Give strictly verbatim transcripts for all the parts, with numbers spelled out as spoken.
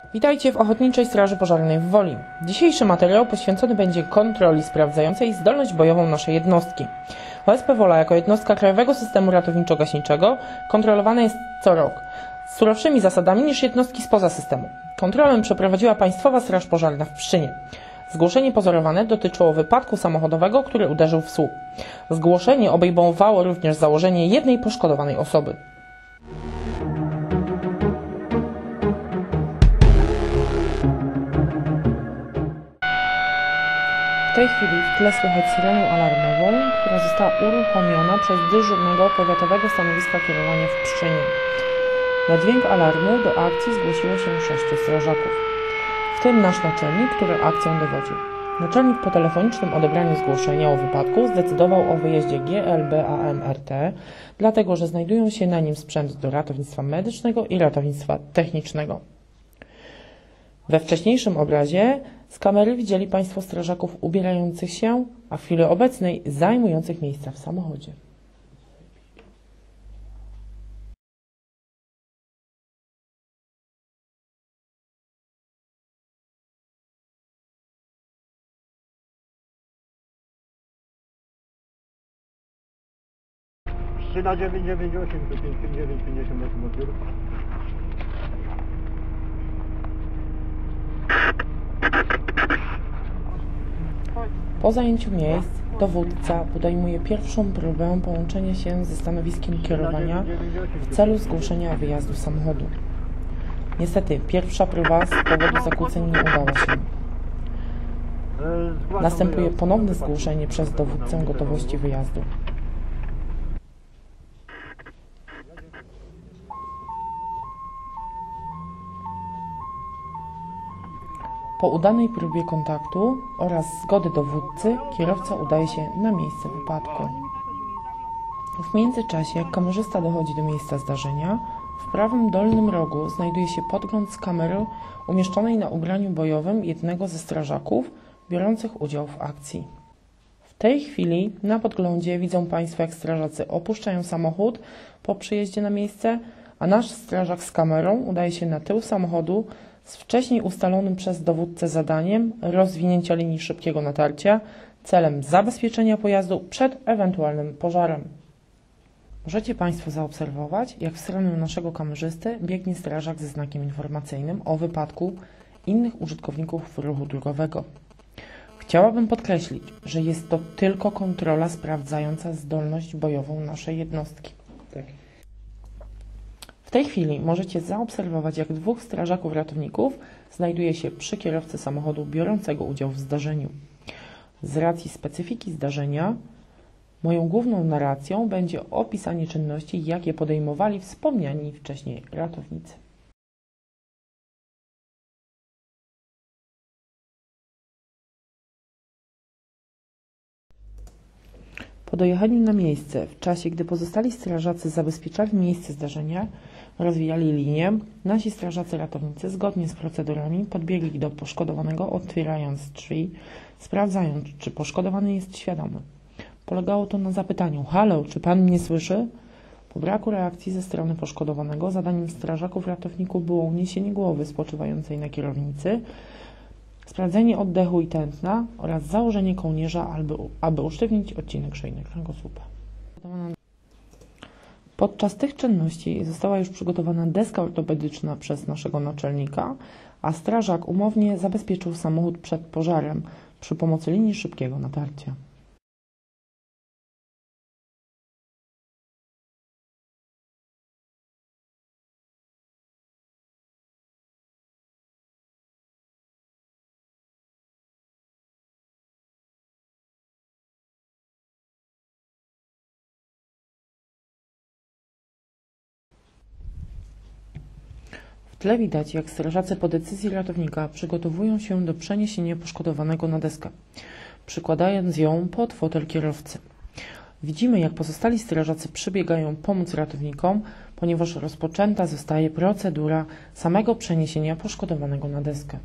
Witajcie w Ochotniczej Straży Pożarnej w Woli. Dzisiejszy materiał poświęcony będzie kontroli sprawdzającej zdolność bojową naszej jednostki. O S P Wola jako jednostka Krajowego Systemu Ratowniczo-Gaśniczego kontrolowana jest co rok z surowszymi zasadami niż jednostki spoza systemu. Kontrolę przeprowadziła Państwowa Straż Pożarna w Pszczynie. Zgłoszenie pozorowane dotyczyło wypadku samochodowego, który uderzył w słup. Zgłoszenie obejmowało również założenie jednej poszkodowanej osoby. W tej chwili w tle słychać syrenę alarmową, która została uruchomiona przez dyżurnego powiatowego stanowiska kierowania w Pszczynie. Na dźwięk alarmu do akcji zgłosiło się sześciu strażaków, w tym nasz naczelnik, który akcją dowodził. Naczelnik po telefonicznym odebraniu zgłoszenia o wypadku zdecydował o wyjeździe G L B A M R T, dlatego że znajdują się na nim sprzęt do ratownictwa medycznego i ratownictwa technicznego. We wcześniejszym obrazie z kamery widzieli Państwo strażaków ubierających się, a w chwili obecnej zajmujących miejsca w samochodzie. Pszczyna dziewięć dziewięć osiem, pięć pięć dziewięć pięćdziesiąt osiem odbiór. Po zajęciu miejsc dowódca podejmuje pierwszą próbę połączenia się ze stanowiskiem kierowania w celu zgłoszenia wyjazdu samochodu. Niestety pierwsza próba z powodu zakłóceń nie udała się. Następuje ponowne zgłoszenie przez dowódcę gotowości wyjazdu. Po udanej próbie kontaktu oraz zgody dowódcy, kierowca udaje się na miejsce wypadku. W międzyczasie, jak kamerzysta dochodzi do miejsca zdarzenia, w prawym dolnym rogu znajduje się podgląd z kamery umieszczonej na ubraniu bojowym jednego ze strażaków biorących udział w akcji. W tej chwili na podglądzie widzą Państwo, jak strażacy opuszczają samochód po przyjeździe na miejsce, a nasz strażak z kamerą udaje się na tył samochodu z wcześniej ustalonym przez dowódcę zadaniem rozwinięcia linii szybkiego natarcia celem zabezpieczenia pojazdu przed ewentualnym pożarem. Możecie Państwo zaobserwować, jak w stronę naszego kamerzysty biegnie strażak ze znakiem informacyjnym o wypadku innych użytkowników ruchu drogowego. Chciałabym podkreślić, że jest to tylko kontrola sprawdzająca zdolność bojową naszej jednostki. Tak. W tej chwili możecie zaobserwować, jak dwóch strażaków ratowników znajduje się przy kierowcy samochodu biorącego udział w zdarzeniu. Z racji specyfiki zdarzenia, moją główną narracją będzie opisanie czynności, jakie podejmowali wspomniani wcześniej ratownicy. Po dojechaniu na miejsce, w czasie gdy pozostali strażacy zabezpieczali miejsce zdarzenia, rozwijali linię, nasi strażacy ratownicy zgodnie z procedurami podbiegli do poszkodowanego, otwierając drzwi, sprawdzając, czy poszkodowany jest świadomy. Polegało to na zapytaniu: halo, czy pan mnie słyszy? Po braku reakcji ze strony poszkodowanego zadaniem strażaków ratowników było uniesienie głowy spoczywającej na kierownicy, sprawdzenie oddechu i tętna oraz założenie kołnierza, aby, aby usztywnić odcinek szyjny kręgosłupa. Podczas tych czynności została już przygotowana deska ortopedyczna przez naszego naczelnika, a strażak umownie zabezpieczył samochód przed pożarem przy pomocy linii szybkiego natarcia. W tle widać, jak strażacy po decyzji ratownika przygotowują się do przeniesienia poszkodowanego na deskę, przykładając ją pod fotel kierowcy. Widzimy, jak pozostali strażacy przybiegają pomóc ratownikom, ponieważ rozpoczęta zostaje procedura samego przeniesienia poszkodowanego na deskę.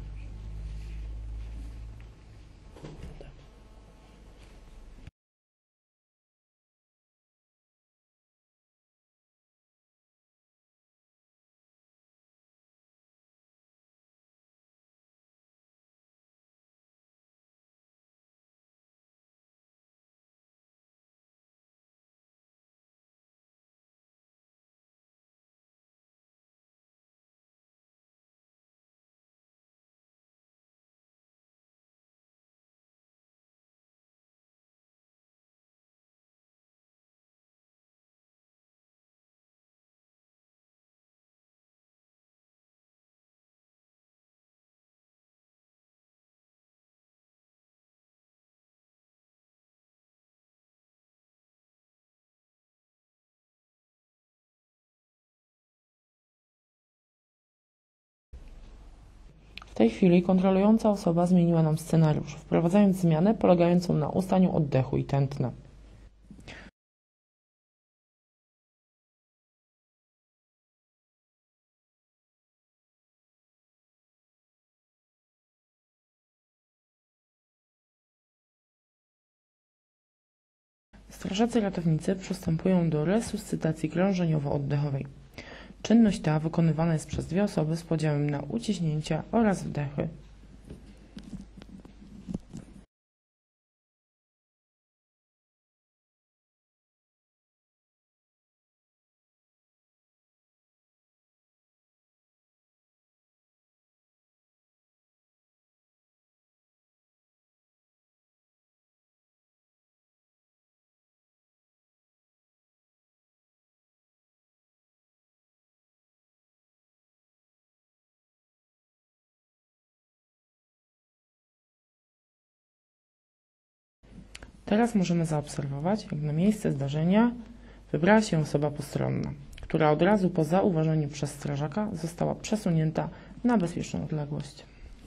W tej chwili kontrolująca osoba zmieniła nam scenariusz, wprowadzając zmianę polegającą na ustaniu oddechu i tętna. Strażacy ratownicy przystępują do resuscytacji krążeniowo-oddechowej. Czynność ta wykonywana jest przez dwie osoby z podziałem na uciśnięcia oraz wdechy. Teraz możemy zaobserwować, jak na miejsce zdarzenia wybrała się osoba postronna, która od razu po zauważeniu przez strażaka została przesunięta na bezpieczną odległość.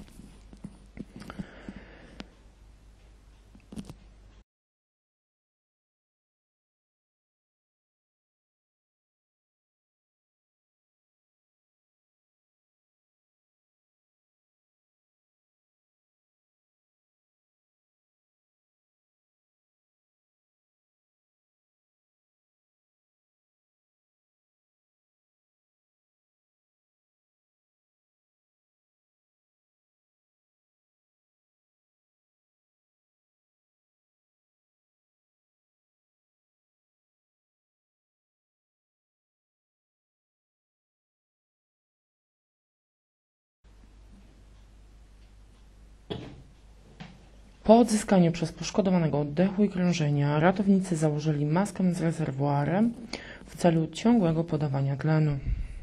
Po odzyskaniu przez poszkodowanego oddechu i krążenia ratownicy założyli maskę z rezerwuarem w celu ciągłego podawania tlenu.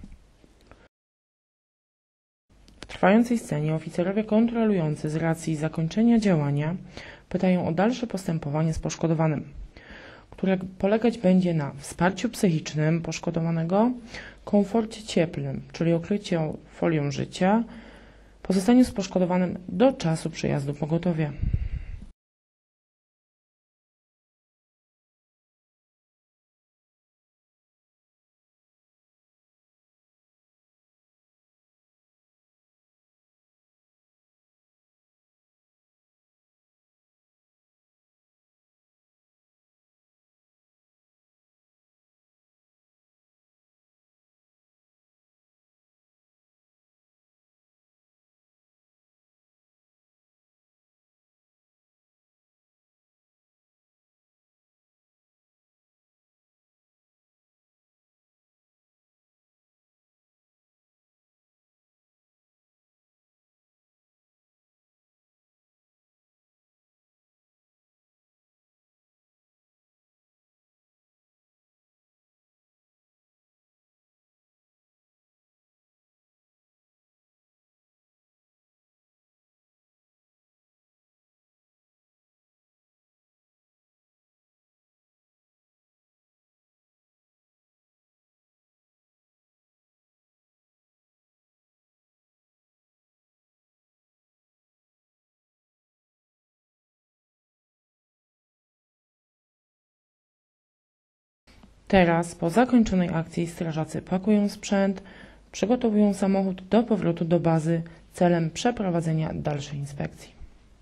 W trwającej scenie oficerowie kontrolujący z racji zakończenia działania pytają o dalsze postępowanie z poszkodowanym, które polegać będzie na wsparciu psychicznym poszkodowanego, komforcie cieplnym, czyli okryciu folią życia, pozostaniu z poszkodowanym do czasu przyjazdu pogotowia. Teraz, po zakończonej akcji, strażacy pakują sprzęt, przygotowują samochód do powrotu do bazy celem przeprowadzenia dalszej inspekcji.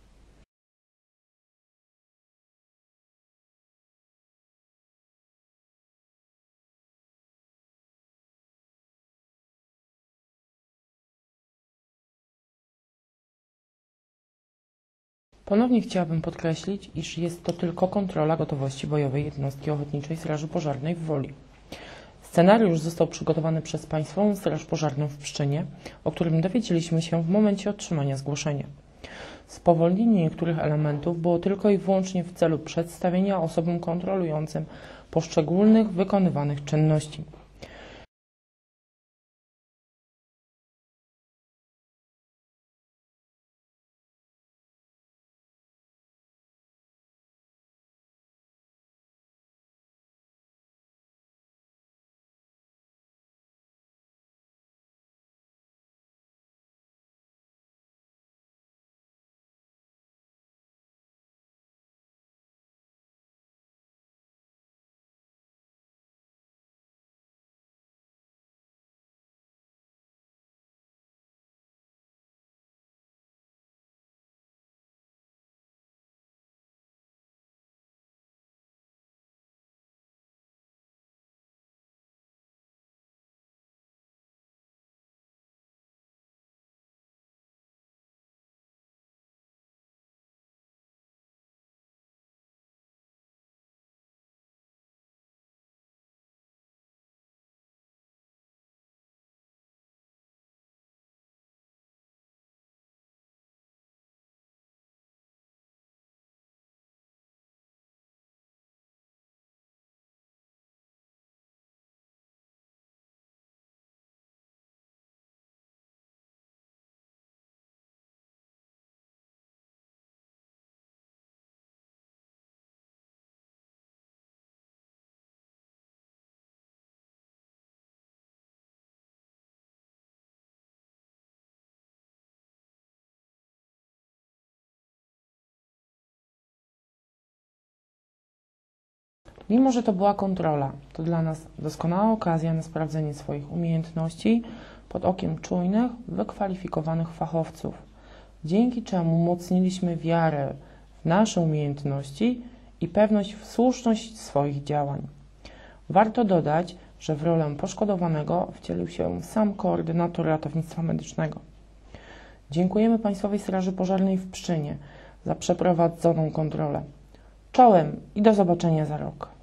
Ponownie chciałabym podkreślić, iż jest to tylko kontrola gotowości bojowej jednostki Ochotniczej Straży Pożarnej w Woli. Scenariusz został przygotowany przez Państwową Straż Pożarną w Pszczynie, o którym dowiedzieliśmy się w momencie otrzymania zgłoszenia. Spowolnienie niektórych elementów było tylko i wyłącznie w celu przedstawienia osobom kontrolującym poszczególnych wykonywanych czynności. Mimo że to była kontrola, to dla nas doskonała okazja na sprawdzenie swoich umiejętności pod okiem czujnych, wykwalifikowanych fachowców, dzięki czemu umocniliśmy wiarę w nasze umiejętności i pewność w słuszność swoich działań. Warto dodać, że w rolę poszkodowanego wcielił się sam koordynator ratownictwa medycznego. Dziękujemy Państwowej Straży Pożarnej w Pszczynie za przeprowadzoną kontrolę. Czołem i do zobaczenia za rok.